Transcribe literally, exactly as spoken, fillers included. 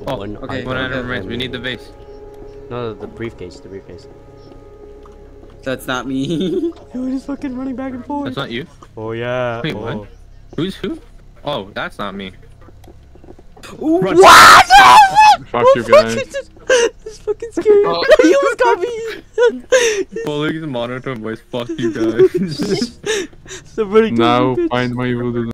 Oh, one okay. item One item and- remains. We need the vase. No, the briefcase. The briefcase. That's not me. Dude, he's fucking running back and forth. That's not you. Oh yeah. Wait, oh. what? Who's who? Oh, that's not me. Ooh, Run. what? Fuck you guys. This is fucking scary. Oh. He almost got me. Bullying the monotone voice. Fuck you guys. Somebody Now bitch. find my voodoo.